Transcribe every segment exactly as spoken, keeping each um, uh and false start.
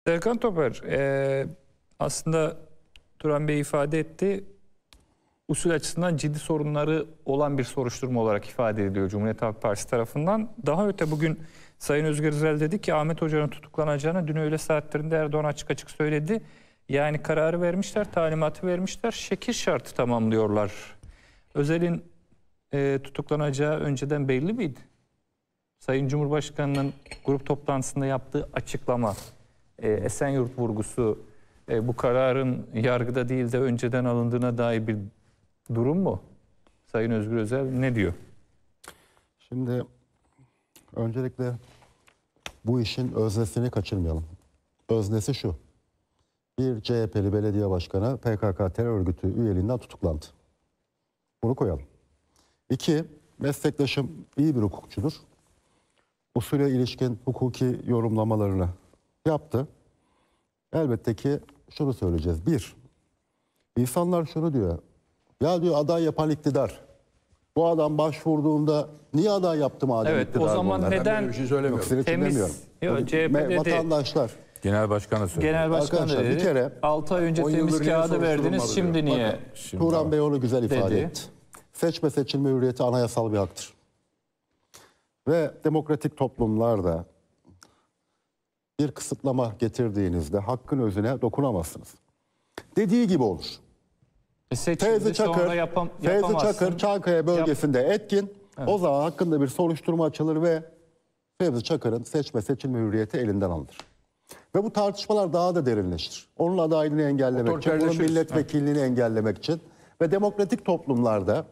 Serkan Toper, e, aslında Turan Bey ifade etti. Usul açısından ciddi sorunları olan bir soruşturma olarak ifade ediliyor Cumhuriyet Halk Partisi tarafından. Daha öte bugün Sayın Özgür Özel dedi ki Ahmet Hoca'nın tutuklanacağını dün öğle saatlerinde Erdoğan açık açık söyledi. Yani kararı vermişler, talimatı vermişler, şekil şartı tamamlıyorlar. Özel'in e, tutuklanacağı önceden belli miydi? Sayın Cumhurbaşkanı'nın grup toplantısında yaptığı açıklama, e, Esenyurt vurgusu, e, bu kararın yargıda değil de önceden alındığına dair bir durum mu? Sayın Özgür Özel ne diyor? Şimdi öncelikle bu işin öznesini kaçırmayalım. Öznesi şu: bir C H P'li belediye başkanı P K K terör örgütü üyeliğinden tutuklandı. Bunu koyalım. İki, meslektaşım iyi bir hukukçudur. Usule ilişkin hukuki yorumlamalarını yaptı. Elbette ki şunu söyleyeceğiz. Bir, insanlar şunu diyor. Ya diyor, aday yapan iktidar. Bu adam başvurduğunda niye aday yaptı madem evet, iktidar? o zaman bunlar? neden bir şey söylemiyorum. temiz? Yok, C H P dedi. Vatandaşlar. Genel başkanı söyledi. Genel başkan dedi. Bir kere altı ay önce temiz kağıdı verdiniz, şimdi niye? Şimdi Turan Bey onu güzel ifade dedi. etti. Seçme seçilme hürriyeti anayasal bir haktır. Ve demokratik toplumlarda bir kısıtlama getirdiğinizde hakkın özüne dokunamazsınız. Dediği gibi olur. E Fevzi Çakır, yapam, Fevzi Çakır Çankaya bölgesinde Yap. etkin. Evet. O zaman hakkında bir soruşturma açılır ve Fevzi Çakır'ın seçme seçilme hürriyeti elinden alınır. Ve bu tartışmalar daha da derinleşir. Onun adaylığını engellemek için, onun milletvekilliğini evet. engellemek için ve demokratik toplumlarda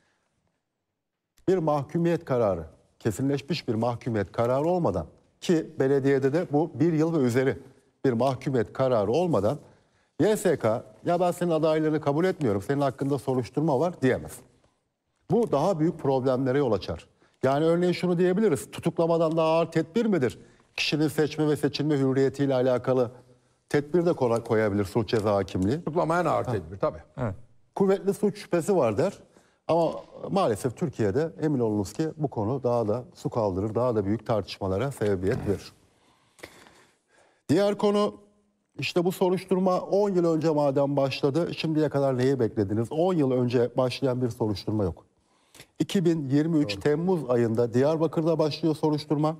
bir mahkumiyet kararı, kesinleşmiş bir mahkumiyet kararı olmadan, ki belediyede de bu bir yıl ve üzeri bir mahkumiyet kararı olmadan Y S K ya ben senin adaylığını kabul etmiyorum, senin hakkında soruşturma var diyemez. Bu daha büyük problemlere yol açar. Yani örneğin şunu diyebiliriz: tutuklamadan daha ağır tedbir midir? Kişinin seçme ve seçilme hürriyetiyle alakalı tedbir de koyabilir suç ceza hakimliği. Tutuklamaya en ağır tedbir tabii. Evet. Kuvvetli suç şüphesi var der. Ama maalesef Türkiye'de emin olunuz ki bu konu daha da su kaldırır, daha da büyük tartışmalara sebebiyet verir. Diğer konu, işte bu soruşturma on yıl önce madem başladı, şimdiye kadar neyi beklediniz? on yıl önce başlayan bir soruşturma yok. iki bin yirmi üç Doğru. Temmuz ayında Diyarbakır'da başlıyor soruşturma.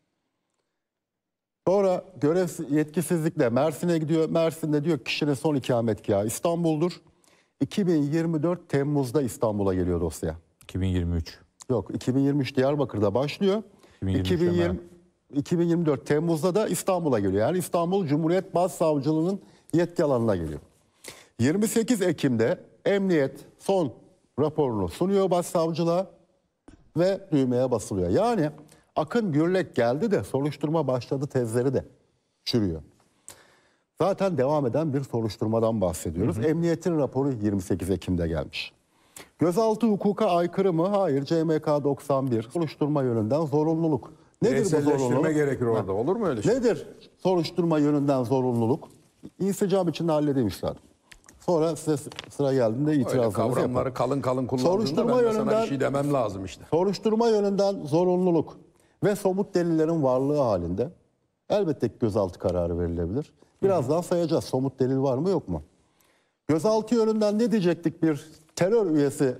Sonra görev yetkisizlikle Mersin'e gidiyor. Mersin'de diyor kişinin son ikametgahı İstanbul'dur. iki bin yirmi dört Temmuz'da İstanbul'a geliyor dosya. iki bin yirmi üç. Yok, iki bin yirmi üç Diyarbakır'da başlıyor. iki bin yirmi, iki bin yirmi dört Temmuz'da da İstanbul'a geliyor. Yani İstanbul Cumhuriyet Başsavcılığı'nın yetki alanına geliyor. yirmi sekiz Ekim'de emniyet son raporunu sunuyor başsavcılığa ve düğmeye basılıyor. Yani Akın Gürlek geldi de soruşturma başladı tezleri de çürüyor. Zaten devam eden bir soruşturmadan bahsediyoruz. Hı hı. Emniyetin raporu yirmi sekiz Ekim'de gelmiş. Gözaltı hukuka aykırı mı? Hayır. C M K doksan bir soruşturma yönünden zorunluluk. Nedir bu zorunluluk? Gerekir orada. Olur mu öyle şey? Nedir soruşturma yönünden zorunluluk? İnsicam içinde halledeyim üstadım. Sonra size sıra geldiğinde itirazınızı yapın. Kavramları kalın kalın kullandığında ben de sana bir şey demem lazım işte. Soruşturma yönünden zorunluluk ve somut delillerin varlığı halinde elbette ki gözaltı kararı verilebilir. Birazdan sayacağız. Somut delil var mı yok mu? Gözaltı yönünden ne diyecektik bir terör üyesi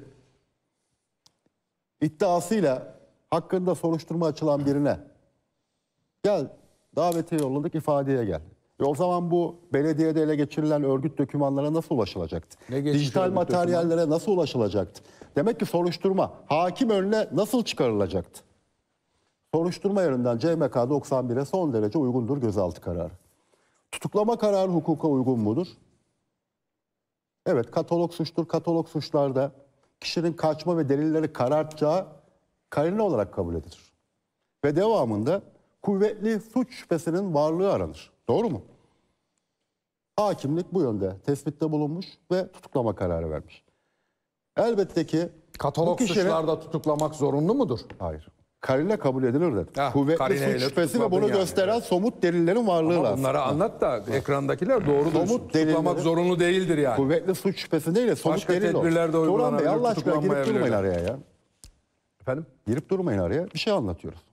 iddiasıyla hakkında soruşturma açılan birine? Gel, davete yolladık, ifadeye gel. E o zaman bu belediyede ele geçirilen örgüt dokümanlarına nasıl ulaşılacaktı? Dijital materyallere doküman? nasıl ulaşılacaktı? Demek ki soruşturma hakim önüne nasıl çıkarılacaktı? Soruşturma yönünden C M K doksan bire son derece uygundur gözaltı kararı. Tutuklama kararı hukuka uygun mudur? Evet, katalog suçtur. Katalog suçlarda kişinin kaçma ve delilleri karartacağı karine olarak kabul edilir. Ve devamında kuvvetli suç şüphesinin varlığı aranır. Doğru mu? Hakimlik bu yönde tespitte bulunmuş ve tutuklama kararı vermiş. Elbette ki katalog kişinin... suçlarda tutuklamak zorunlu mudur? Hayır. Karine kabul edilir de. Heh, kuvvetli suç şüphesi ve bunu yani gösteren yani. somut delillerin varlığı Ama lazım. bunları anlat da ekrandakiler doğrudur. Somut tutuklamak zorunlu değildir yani. Kuvvetli suç şüphesi değil de somut Başka delil olur. tedbirler de uygulanabilir. Allah aşkına girip durmayın araya ya. Efendim? Girip durmayın araya. Bir şey anlatıyoruz.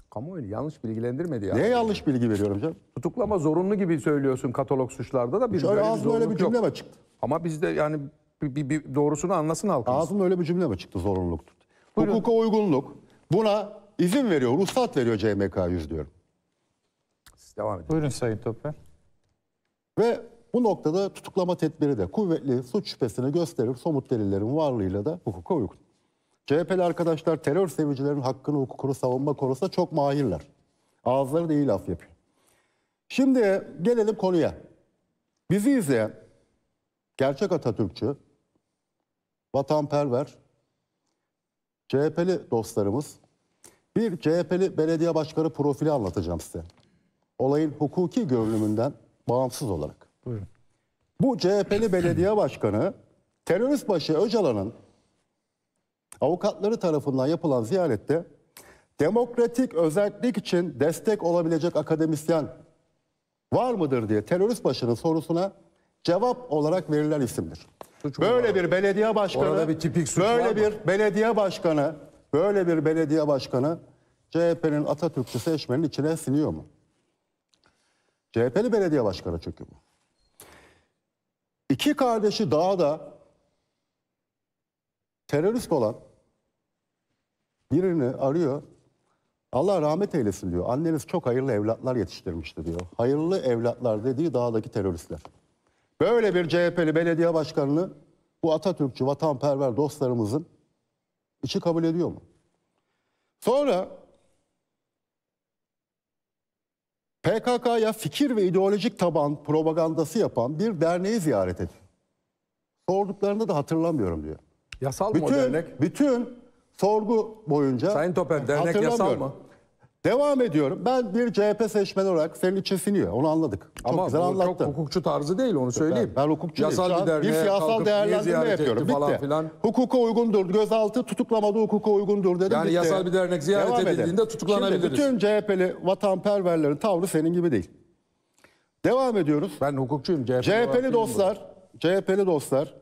Kamuoyunu yanlış bilgilendirmedi yani. Neye yanlış bilgi veriyorum canım? Tutuklama zorunlu gibi söylüyorsun katalog suçlarda da. Biz Şöyle böyle bir ağzımda öyle bir zorunluluk cümle yok. mi çıktı? Ama bizde yani bir, bir, bir doğrusunu anlasın halkımız. Ağzımda öyle bir cümle mi çıktı zorunluluktur? Hukuka uygunluk. Buna izin veriyor, ruhsat veriyor C M K yüz diyorum. Siz devam edin. Buyurun Sayın Topel. Ve bu noktada tutuklama tedbiri de kuvvetli suç şüphesini gösterir, somut delillerin varlığıyla da hukuka uygun. C H P'li arkadaşlar terör sevicilerin hakkını, hukukunu savunma konusunda çok mahirler. Ağızları da iyi laf yapıyor. Şimdi gelelim konuya. Bizi izleyen gerçek Atatürkçü, vatanperver, C H P'li dostlarımız, bir C H P'li belediye başkanı profili anlatacağım size. Olayın hukuki görünümünden bağımsız olarak. Buyurun. Bu C H P'li belediye başkanı terörist başı Öcalan'ın avukatları tarafından yapılan ziyarette demokratik özellik için destek olabilecek akademisyen var mıdır diye terörist başının sorusuna cevap olarak verilen isimdir. Suç mu Böyle var? bir belediye başkanı, Orada bir tipik suç var böyle mı? bir belediye başkanı, böyle bir belediye başkanı C H P'nin Atatürkçü seçmenin içine siniyor mu? C H P'li belediye başkanı çünkü bu. İki kardeşi dağda terörist olan birini arıyor. Allah rahmet eylesin diyor. Anneniz çok hayırlı evlatlar yetiştirmişti diyor. Hayırlı evlatlar dediği dağdaki teröristler. Böyle bir C H P'li belediye başkanını bu Atatürkçü, vatanperver dostlarımızın içi kabul ediyor mu? Sonra P K K'ya fikir ve ideolojik taban propagandası yapan bir derneği ziyaret ediyor. Sorduklarında da hatırlamıyorum diyor. Yasal mı o Bütün, dernek? bütün sorgu boyunca Sayın Topel, dernek yasal hatırlamıyorum. mı? Devam ediyorum. Ben bir C H P seçmeni olarak senin için siniyor. Onu anladık. Çok Ama güzel bu anlattın. çok hukukçu tarzı değil, onu söyleyeyim. Ben, ben hukukçu Yasal değilim. Şu bir an bir derneğe siyasal kalkıp niye değerlendirme ziyaret yapıyorum. etti falan Bitti. filan. Hukuka uygundur. Gözaltı tutuklamada hukuka uygundur dedim. Yani bitti. yasal bir dernek ziyaret Devam edelim. edildiğinde tutuklanabiliriz. Şimdi bütün C H P'li vatanperverlerin tavrı senin gibi değil. Devam ediyoruz. Ben hukukçuyum. C H P'li, C H olarak P'li değilim dostlar, C H P'li dostlar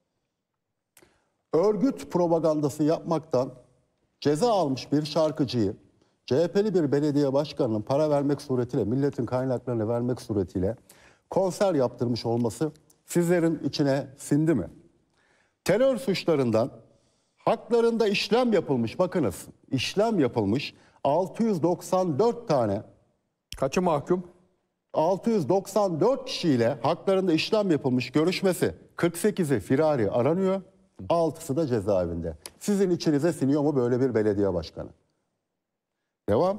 örgüt propagandası yapmaktan ceza almış bir şarkıcıyı C H P'li bir belediye başkanının para vermek suretiyle, milletin kaynaklarını vermek suretiyle konser yaptırmış olması sizlerin içine sindi mi? Terör suçlarından haklarında işlem yapılmış, bakınız işlem yapılmış altı yüz doksan dört tane bu. Kaçı mahkum? altı yüz doksan dört kişiyle haklarında işlem yapılmış, görüşmesi kırk sekizi firari aranıyor, altısı da cezaevinde. Sizin içinize siniyor mu böyle bir belediye başkanı? Devam.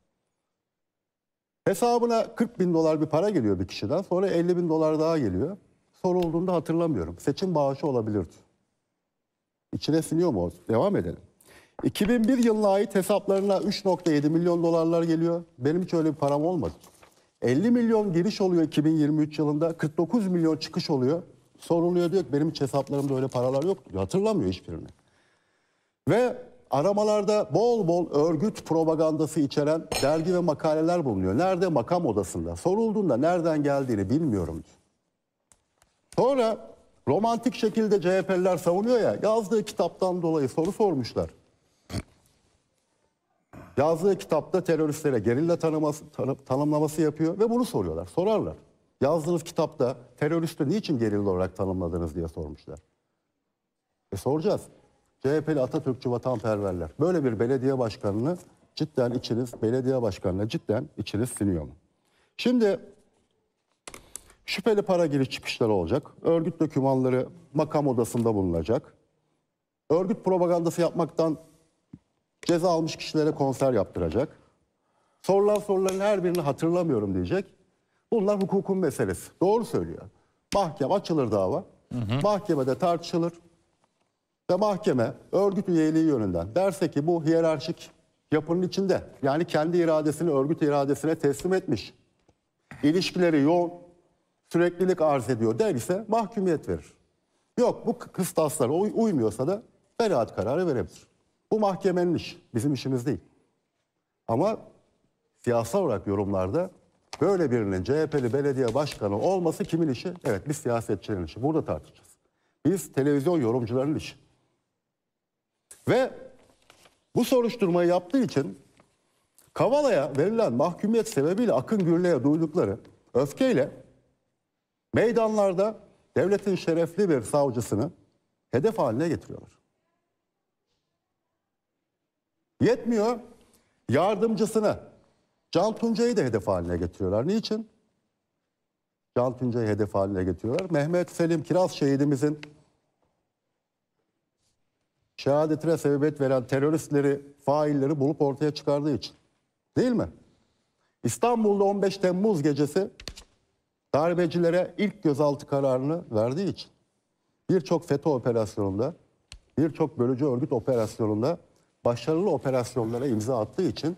Hesabına kırk bin dolar bir para geliyor bir kişiden, sonra elli bin dolar daha geliyor. Sorulduğunda hatırlamıyorum. Seçim bağışı olabilirdi. İçine siniyor mu? Devam edelim. iki bin bir yılına ait hesaplarına üç nokta yedi milyon dolarlar geliyor. Benim hiç öyle bir param olmadı. elli milyon giriş oluyor iki bin yirmi üç yılında. kırk dokuz milyon çıkış oluyor. Soruluyor, diyor ki benim hiç hesaplarımda öyle paralar yok. Hatırlamıyor hiçbirini. Ve aramalarda bol bol örgüt propagandası içeren dergi ve makaleler bulunuyor. Nerede? Makam odasında. Sorulduğunda nereden geldiğini bilmiyorum diyor. Sonra romantik şekilde C H P'liler savunuyor ya, yazdığı kitaptan dolayı soru sormuşlar. Yazdığı kitapta teröristlere gerilla tanıması, tanı, tanımlaması yapıyor ve bunu soruyorlar, sorarlar. Yazdığınız kitapta teröristi niçin gerilla olarak tanımladınız diye sormuşlar. E soracağız. C H P'li Atatürkçü vatanperverler. Böyle bir belediye başkanını cidden içiniz, belediye başkanına cidden içiniz siniyor mu? Şimdi şüpheli para giriş çıkışları olacak. Örgüt dokümanları makam odasında bulunacak. Örgüt propagandası yapmaktan ceza almış kişilere konser yaptıracak. Sorulan soruların her birini hatırlamıyorum diyecek. Bunlar hukukun meselesi. Doğru söylüyor. Mahkeme açılır dava. Hı hı. Mahkemede tartışılır. Ve mahkeme örgüt üyeliği yönünden derse ki bu hiyerarşik yapının içinde, yani kendi iradesini örgüt iradesine teslim etmiş, İlişkileri yoğun, süreklilik arz ediyor derse mahkumiyet verir. Yok, bu kıstaslara uy- uymuyorsa da beraat kararı verebilir. Bu mahkemenin işi, bizim işimiz değil. Ama siyasal olarak yorumlarda böyle birinin C H P'li belediye başkanı olması kimin işi? Evet, biz siyasetçilerin işi. Burada tartışacağız. Biz televizyon yorumcularının işi. Ve bu soruşturmayı yaptığı için Kavala'ya verilen mahkumiyet sebebiyle Akın Gürlü'ye duydukları öfkeyle meydanlarda devletin şerefli bir savcısını hedef haline getiriyorlar. Yetmiyor, yardımcısını Can Tuncay'ı da hedef haline getiriyorlar. Niçin? Can Tuncay'ı hedef haline getiriyorlar. Mehmet Selim Kiraz şehidimizin şehadetine sebebiyet veren teröristleri, failleri bulup ortaya çıkardığı için. Değil mi? İstanbul'da on beş Temmuz gecesi darbecilere ilk gözaltı kararını verdiği için. Birçok FETÖ operasyonunda, birçok bölücü örgüt operasyonunda başarılı operasyonlara imza attığı için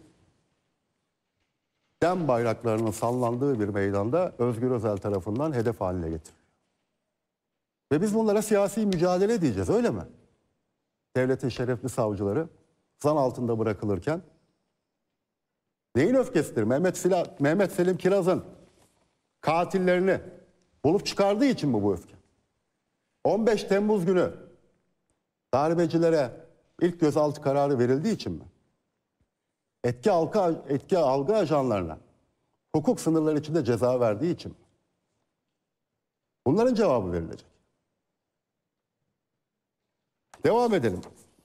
dem bayraklarının sallandığı bir meydanda Özgür Özel tarafından hedef haline getiriliyor. Ve biz bunlara siyasi mücadele diyeceğiz, öyle mi? Devletin şerefli savcıları zan altında bırakılırken neyin öfkesidir? Mehmet, Sila, Mehmet Selim Kiraz'ın katillerini bulup çıkardığı için mi bu öfke? on beş Temmuz günü darbecilere ilk gözaltı kararı verildiği için mi? Etki algı, etki algı ajanlarına hukuk sınırları içinde ceza verdiği için mi? Bunların cevabı verilecek. Devam edelim.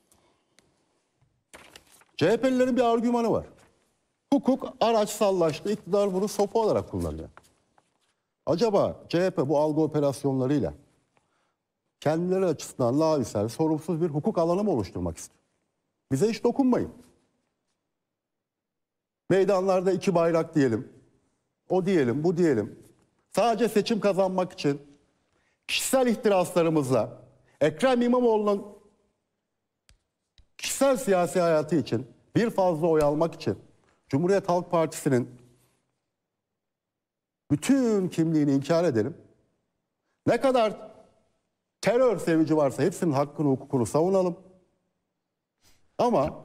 C H P'lilerin bir argümanı var. Hukuk araçsallaştı, iktidar bunu sopa olarak kullanıyor. Acaba C H P bu algı operasyonlarıyla kendileri açısından laüsel, sorumsuz bir hukuk alanı mı oluşturmak istiyor? Bize hiç dokunmayın. Meydanlarda iki bayrak diyelim, o diyelim, bu diyelim. Sadece seçim kazanmak için kişisel ihtiraslarımızla Ekrem İmamoğlu'nun kişisel siyasi hayatı için bir fazla oy almak için Cumhuriyet Halk Partisi'nin bütün kimliğini inkar edelim. Ne kadar terör sevici varsa hepsinin hakkını, hukukunu savunalım. Ama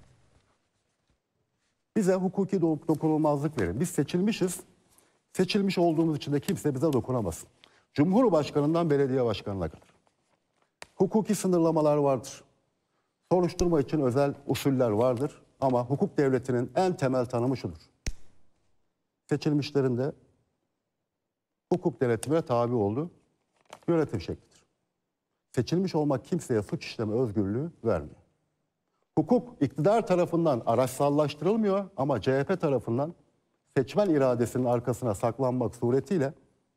bize hukuki dokunulmazlık verin. Biz seçilmişiz. Seçilmiş olduğumuz için de kimse bize dokunamasın. Cumhurbaşkanından belediye başkanına kadar. Hukuki sınırlamalar vardır. Soruşturma için özel usuller vardır. Ama hukuk devletinin en temel tanımı şudur: seçilmişlerin de hukuk denetimine tabi olduğu yönetim şeklidir. Seçilmiş olmak kimseye suç işleme özgürlüğü vermiyor. Hukuk iktidar tarafından araçsallaştırılmıyor ama C H P tarafından seçmen iradesinin arkasına saklanmak suretiyle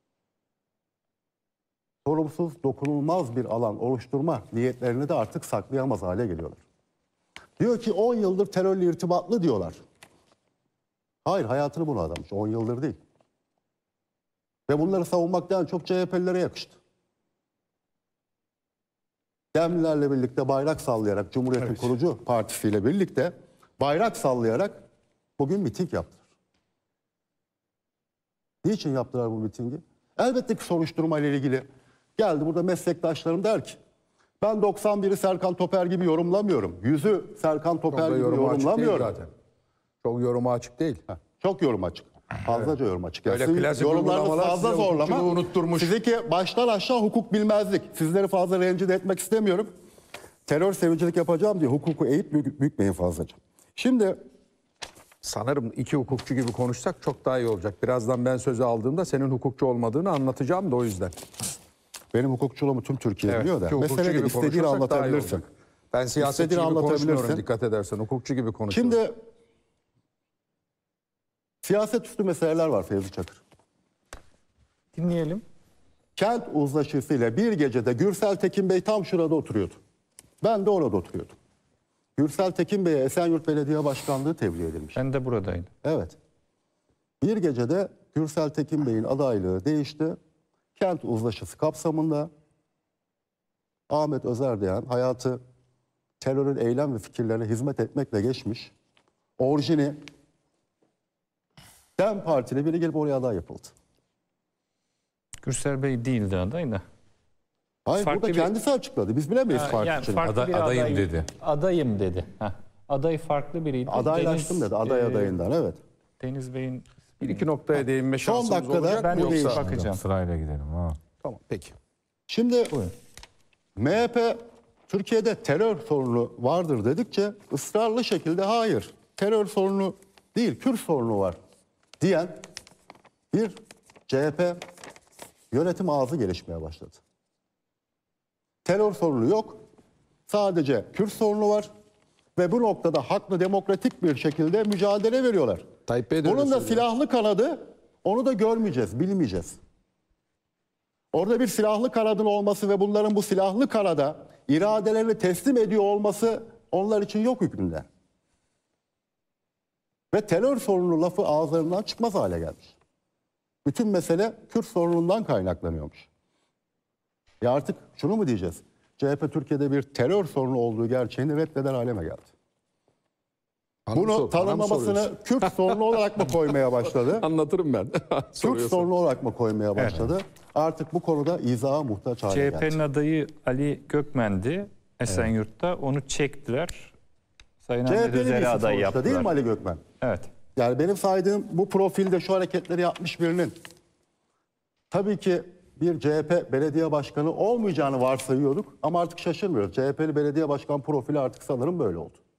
sorumsuz, dokunulmaz bir alan oluşturma niyetlerini de artık saklayamaz hale geliyorlar. Diyor ki on yıldır terörle irtibatlı diyorlar. Hayır, hayatını buna adamış. on yıldır değil. Ve bunları savunmaktan çok C H P'lilere yakıştı. Demlilerle birlikte bayrak sallayarak, Cumhuriyet'in evet. kurucu partisiyle birlikte bayrak sallayarak bugün miting yaptılar. Niçin yaptılar bu mitingi? Elbette ki soruşturma ile ilgili. Geldi burada meslektaşlarım der ki, ben doksan biri Serkan Toper gibi yorumlamıyorum. Yüzü Serkan Toper gibi yorumlamıyorum. Zaten. Çok yoruma açık değil. Heh, çok yorum açık. Fazlaca evet. yorum açık. Yani öyle klasik yorumlarınız fazla zorlama. Unutturmuş. Sizdeki baştan aşağı hukuk bilmezlik. Sizleri fazla rencide etmek istemiyorum. Terör sevicilik yapacağım diye hukuku eğip bükmeyin fazlaca. Şimdi sanırım iki hukukçu gibi konuşsak çok daha iyi olacak. Birazdan ben sözü aldığımda senin hukukçu olmadığını anlatacağım da o yüzden. Benim hukukçuluğumu tüm Türkiye evet, biliyor da. Mesele de istediğini anlatabilirsin. Ben siyasetçi gibi konuşmuyorum, dikkat edersen. Hukukçu gibi konuşuyorum. Şimdi siyaset üstü meseleler var Fevzi Çakır. Dinleyelim. Kent uzlaşısıyla bir gecede Gürsel Tekin Bey tam şurada oturuyordu. Ben de orada oturuyordum. Gürsel Tekin Bey'e Esenyurt Belediye Başkanlığı tebliğ edilmiş. Ben de buradaydım. Evet. Bir gecede Gürsel Tekin Bey'in adaylığı değişti. Kent uzlaşısı kapsamında Ahmet Özerdoğan hayatı terörün eylem ve fikirlerine hizmet etmekle geçmiş. Orijini DEM Partili biri gelip oraya aday yapıldı. Gürsel Bey değildi aday da. Hayır, farklı burada bir... kendisi açıkladı. Biz bilemeyiz ha, parti yani için. Farklı Ada, bir adayım adayım dedi. Adayım dedi. Heh. Aday farklı biriydi. Adaylaştım Deniz, dedi. Aday e, adayından evet. Deniz Bey'in bir iki noktaya değinme Son şansımız dakikada olacak. ben bu yoksa değişti. bakacağım. Sırayla gidelim. Ha. Tamam peki. Şimdi M H P Türkiye'de terör sorunu vardır dedikçe ısrarlı şekilde hayır, terör sorunu değil, Kürt sorunu var diyen bir C H P yönetim ağzı gelişmeye başladı. Terör sorunu yok, sadece Kürt sorunu var ve bu noktada haklı, demokratik bir şekilde mücadele veriyorlar. Tayyip Bey de öyle Bunun da söylüyor. silahlı kanadı, onu da görmeyeceğiz, bilmeyeceğiz. Orada bir silahlı kanadın olması ve bunların bu silahlı kanada iradelerini teslim ediyor olması onlar için yok hükmünde. Ve terör sorunu lafı ağızlarından çıkmaz hale gelmiş. Bütün mesele Kürt sorunundan kaynaklanıyormuş. Ya artık şunu mu diyeceğiz? C H P Türkiye'de bir terör sorunu olduğu gerçeğini reddeder hale mi geldi? Bana mı Bunu sor- bana mı tanımlamasını soruyorsun? Kürt sorunu olarak mı koymaya başladı? Anlatırım ben. Kürt Soruyorsan. sorunu olarak mı koymaya başladı? Artık bu konuda izaha muhtaç hale C H geldi. P'nin adayı Ali Gökmen'di Esenyurt'ta. Onu çektiler. Sayın C H Ahmet P'li Özer'e birisi aday sonuçta yaptılar. değil mi Ali Gökmen? Evet. Yani benim saydığım bu profilde şu hareketleri yapmış birinin tabii ki bir C H P belediye başkanı olmayacağını varsayıyorduk ama artık şaşırmıyoruz. C H P'li belediye başkan profili artık sanırım böyle oldu.